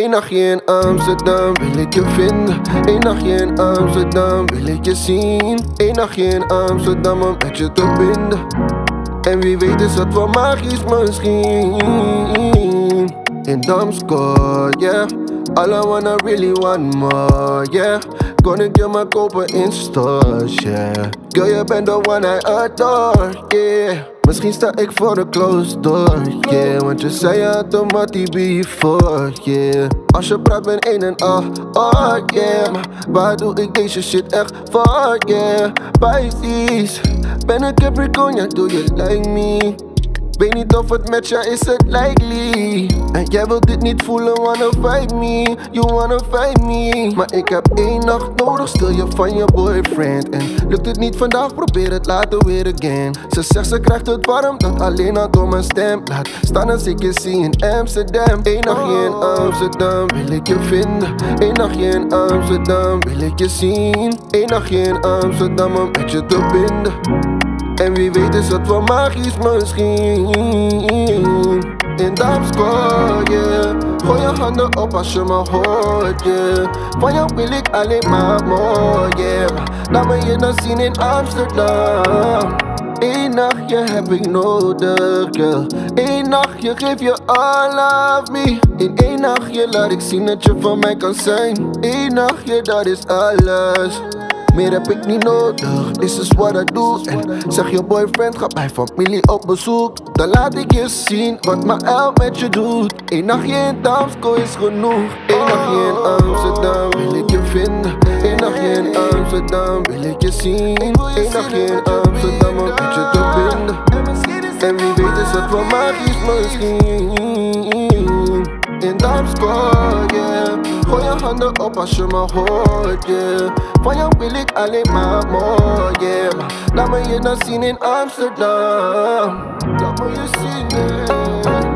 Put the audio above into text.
Eén nachtje in Amsterdam wil ik je vinden. Eén nachtje in Amsterdam wil ik je zien. Eén nachtje in Amsterdam om met je te binden. En wie weet is het wel magisch misschien. In Damscore, yeah. All I wanna really want more, yeah. Kon ik je maar kopen in stores, yeah. Girl, je bent de one I adore, yeah. Misschien sta ik voor de closed door, yeah. Want je zei je had een mattie before, yeah. Als je praat ben een en al, oh yeah. Maar waar doe ik deze shit echt voor, yeah. Pisces, ben een Capricorn, ja doe je like me. Weet niet of het met je is het likely. En jij wilt dit niet voelen, wanna fight me. You wanna fight me. Maar ik heb één nacht nodig, stil je van je boyfriend. En lukt het niet vandaag, probeer het later weer again. Ze zegt ze krijgt het warm, dat alleen al door mijn stem. Laat staan als ik je zie in Amsterdam. Eén nachtje in Amsterdam wil ik je vinden. Eén nachtje in Amsterdam wil ik je zien. Eén nachtje in Amsterdam om met je te binden. En wie weet is het wel magisch misschien. In Damscore, yeah. Gooi je handen op als je me hoort, yeah. Van jou wil ik alleen maar mooi, yeah. Laat me je dan zien in Amsterdam. Eén nachtje heb ik nodig, girl. Eén nachtje geef je all of me. In één nachtje laat ik zien dat je van mij kan zijn. Eén nachtje, dat is alles. Meer heb ik niet nodig, this is what I do. En zeg je boyfriend, ga bij familie op bezoek. Dan laat ik je zien wat mijn L met je doet. Eén nachtje in Damscore is genoeg. Eén nachtje in Amsterdam wil ik je vinden. Eén nachtje in Amsterdam wil ik je zien. Eén nachtje in Amsterdam om met je te binden. En wie weet is het wel magisch misschien. In Damscore, yeah. Gooi je handen op als je me hoort, yeah. Van jou wil ik alleen maar mooi, yeah. Maar laat me je dan zien in Amsterdam. Laat me je zien, yeah.